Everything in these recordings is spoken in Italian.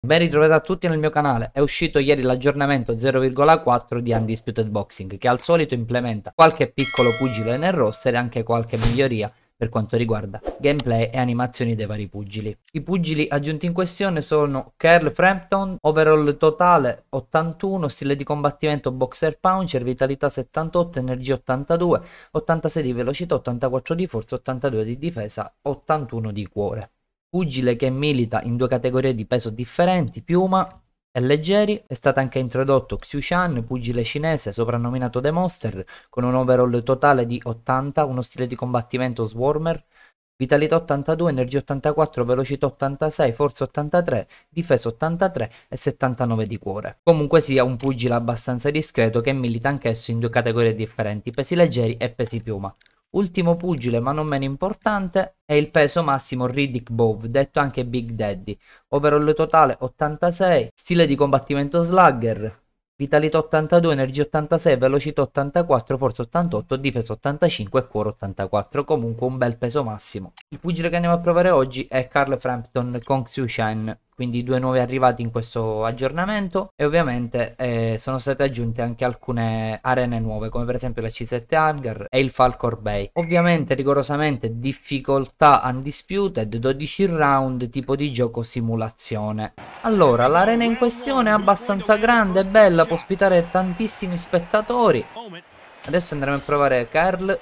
Ben ritrovati a tutti nel mio canale. È uscito ieri l'aggiornamento 0,4 di Undisputed Boxing, che al solito implementa qualche piccolo pugile nel roster e anche qualche miglioria per quanto riguarda gameplay e animazioni dei vari pugili. I pugili aggiunti in questione sono Carl Frampton, overall totale 81, stile di combattimento boxer puncher, vitalità 78, energia 82, 86 di velocità, 84 di forza, 82 di difesa, 81 di cuore. Pugile che milita in due categorie di peso differenti, piuma e leggeri. È stato anche introdotto Xiu Shan, pugile cinese soprannominato The Monster, con un overall totale di 80, uno stile di combattimento Swarmer, vitalità 82, energia 84, velocità 86, forza 83, difesa 83 e 79 di cuore. Comunque sia un pugile abbastanza discreto che milita anch'esso in due categorie differenti, pesi leggeri e pesi piuma. Ultimo pugile ma non meno importante è il peso massimo Riddick Bowe, detto anche Big Daddy. Overall totale 86, stile di combattimento Slugger, vitalità 82, energia 86, velocità 84, forza 88, difesa 85 e cuore 84. Comunque un bel peso massimo. Il pugile che andiamo a provare oggi è Carl Frampton con Xiu Shan, quindi due nuovi arrivati in questo aggiornamento, e ovviamente sono state aggiunte anche alcune arene nuove, come per esempio la C7 Hangar e il Falcor Bay. Ovviamente rigorosamente difficoltà Undisputed, 12 round, tipo di gioco simulazione. Allora, l'arena in questione è abbastanza grande e bella, può ospitare tantissimi spettatori. Adesso andremo a provare Carl.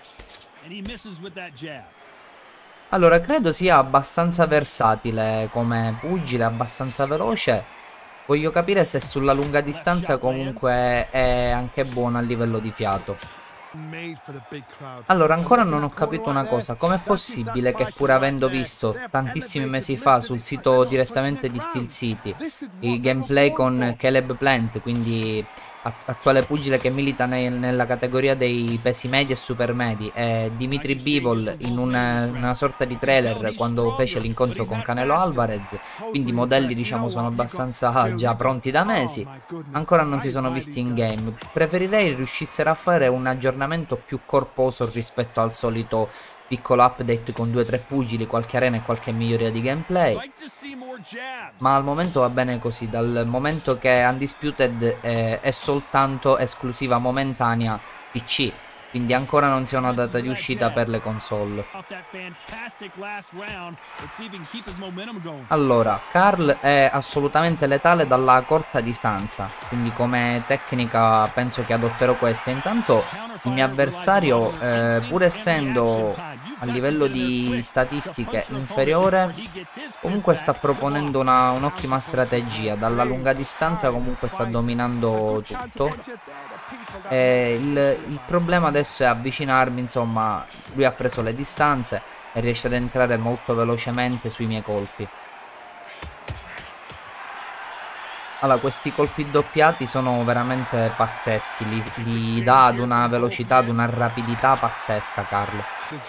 Allora, credo sia abbastanza versatile come pugile, abbastanza veloce. Voglio capire se sulla lunga distanza comunque è anche buono a livello di fiato. Allora, ancora non ho capito una cosa. Com'è possibile che, pur avendo visto tantissimi mesi fa sul sito direttamente di Steel City i gameplay con Caleb Plant, quindi attuale pugile che milita nella categoria dei pesi medi e super medi, e Dimitri Bivol in una sorta di trailer quando fece l'incontro con Canelo Alvarez, quindi i modelli diciamo sono abbastanza già pronti da mesi, ancora non si sono visti in game. Preferirei riuscissero a fare un aggiornamento più corposo rispetto al solito piccolo update con 2-3 pugili, qualche arena e qualche miglioria di gameplay. Ma al momento va bene così, dal momento che Undisputed è soltanto esclusiva momentanea PC, quindi ancora non c'è una data di uscita per le console. Allora, Carl è assolutamente letale dalla corta distanza, quindi come tecnica penso che adotterò questa. Intanto il mio avversario, pur essendo a livello di statistiche inferiore, comunque sta proponendo un'ottima strategia. Dalla lunga distanza comunque sta dominando tutto. Il problema adesso è avvicinarmi, insomma, lui ha preso le distanze e riesce ad entrare molto velocemente sui miei colpi. Allora, questi colpi doppiati sono veramente pazzeschi, li dà ad una velocità, ad una rapidità pazzesca Carl.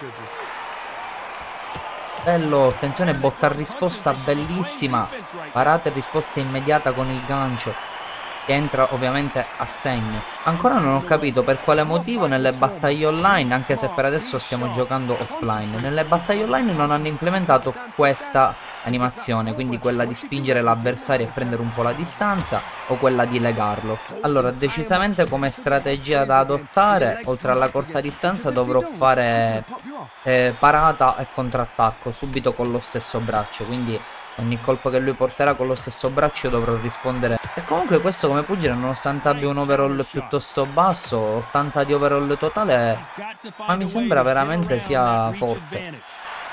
Bello, attenzione, botta a risposta bellissima, parata e risposta immediata con il gancio, che entra ovviamente a segno. Ancora non ho capito per quale motivo nelle battaglie online, anche se per adesso stiamo giocando offline, nelle battaglie online non hanno implementato questa animazione, quindi quella di spingere l'avversario e prendere un po' la distanza, o quella di legarlo. Allora, decisamente come strategia da adottare, oltre alla corta distanza dovrò fare parata e contrattacco subito con lo stesso braccio, quindi ogni colpo che lui porterà con lo stesso braccio dovrò rispondere. E comunque questo come pugile, nonostante abbia un overall piuttosto basso, 80 di overall totale, ma mi sembra veramente sia forte.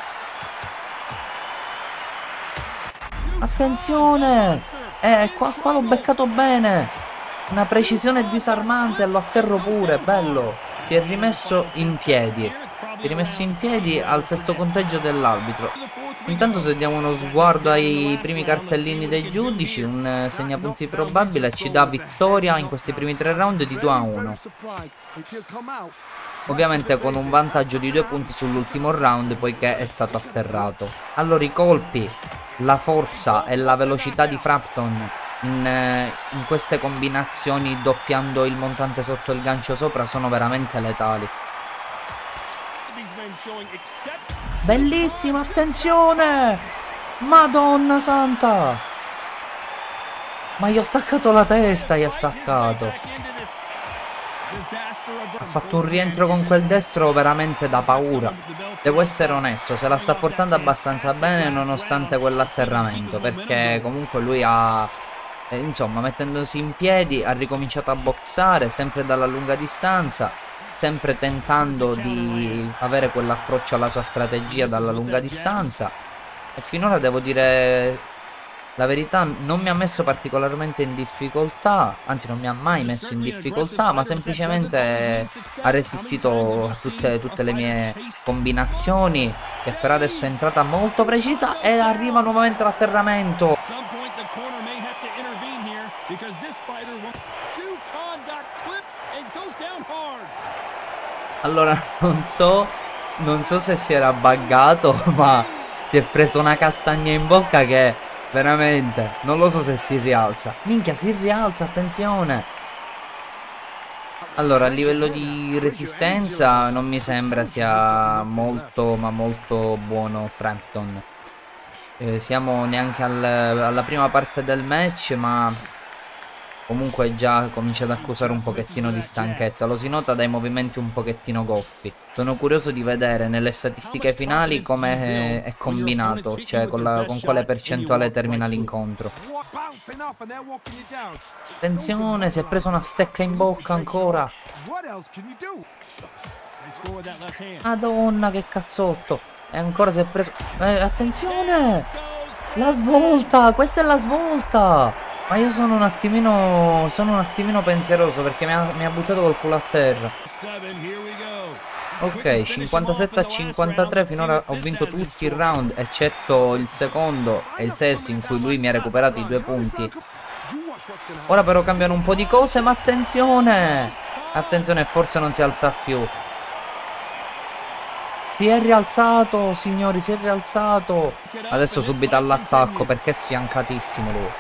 Attenzione! Qua l'ho beccato bene! Una precisione disarmante, lo atterro pure, bello! Si è rimesso in piedi. Si è rimesso in piedi al sesto conteggio dell'arbitro. Intanto, se diamo uno sguardo ai primi cartellini dei giudici, un segnapunti probabile ci dà vittoria in questi primi 3 round di 2-1. Ovviamente con un vantaggio di 2 punti sull'ultimo round, poiché è stato atterrato. Allora, i colpi, la forza e la velocità di Frampton in queste combinazioni, doppiando il montante sotto e il gancio sopra, sono veramente letali. Bellissima, attenzione! Madonna santa! Ma gli ho staccato la testa, gli ha staccato. Ha fatto un rientro con quel destro veramente da paura. Devo essere onesto, se la sta portando abbastanza bene nonostante quell'atterramento, perché comunque lui ha... insomma, mettendosi in piedi ha ricominciato a boxare sempre dalla lunga distanza, sempre tentando di avere quell'approccio alla sua strategia dalla lunga distanza, e finora devo dire la verità, non mi ha messo particolarmente in difficoltà, anzi non mi ha mai messo in difficoltà, ma semplicemente ha resistito tutte le mie combinazioni, che per adesso è entrata molto precisa e arriva nuovamente l'atterramento. Allora, non so se si era buggato, ma si è preso una castagna in bocca che veramente non lo so se si rialza. Minchia, si rialza, attenzione. Allora, a livello di resistenza non mi sembra sia molto, ma molto buono Frampton. Siamo neanche alla prima parte del match, ma comunque già comincia ad accusare un pochettino di stanchezza. Lo si nota dai movimenti un pochettino goffi. Sono curioso di vedere nelle statistiche finali come è combinato, cioè con quale percentuale termina l'incontro. Attenzione, si è preso una stecca in bocca ancora. Madonna, che cazzotto. E ancora si è preso... attenzione! La svolta! Questa è la svolta! Ma io sono un attimino pensieroso perché mi ha buttato col culo a terra. Ok, 57 a 53, finora ho vinto tutti i round eccetto il secondo e il sesto in cui lui mi ha recuperato i 2 punti. Ora però cambiano un po' di cose, ma attenzione! Attenzione, forse non si alza più. Si è rialzato, signori, si è rialzato. Adesso subito all'attacco perché è sfiancatissimo lui.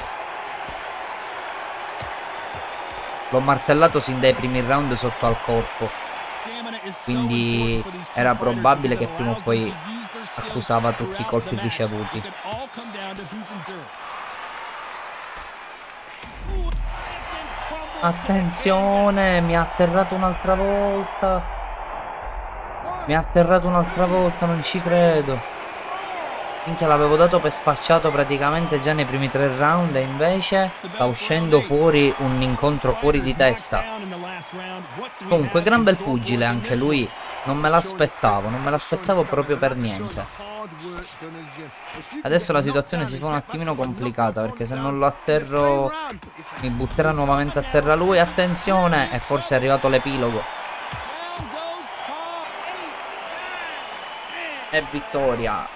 L'ho martellato sin dai primi round sotto al corpo, quindi era probabile che prima o poi accusava tutti i colpi ricevuti. Attenzione, mi ha atterrato un'altra volta. Mi ha atterrato un'altra volta, non ci credo. Minchia, l'avevo dato per spacciato praticamente già nei primi 3 round e invece sta uscendo fuori un incontro fuori di testa. Comunque, gran bel pugile anche lui. Non me l'aspettavo proprio per niente. Adesso la situazione si fa un attimino complicata perché se non lo atterro mi butterà nuovamente a terra lui. Attenzione, e forse è arrivato l'epilogo. E vittoria.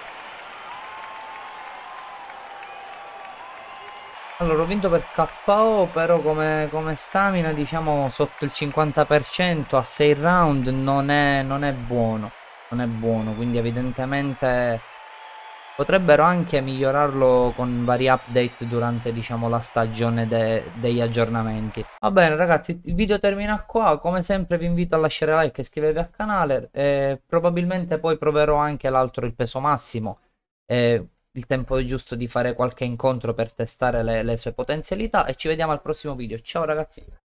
Allora, ho vinto per KO, però come stamina, diciamo, sotto il 50% a 6 round non è buono. Non è buono, quindi evidentemente potrebbero anche migliorarlo con vari update durante, diciamo, la stagione degli aggiornamenti. Va bene ragazzi, il video termina qua. Come sempre vi invito a lasciare like e iscrivervi al canale. Probabilmente poi proverò anche l'altro, il peso massimo. Il tempo è giusto di fare qualche incontro per testare le sue potenzialità e ci vediamo al prossimo video. Ciao ragazzi.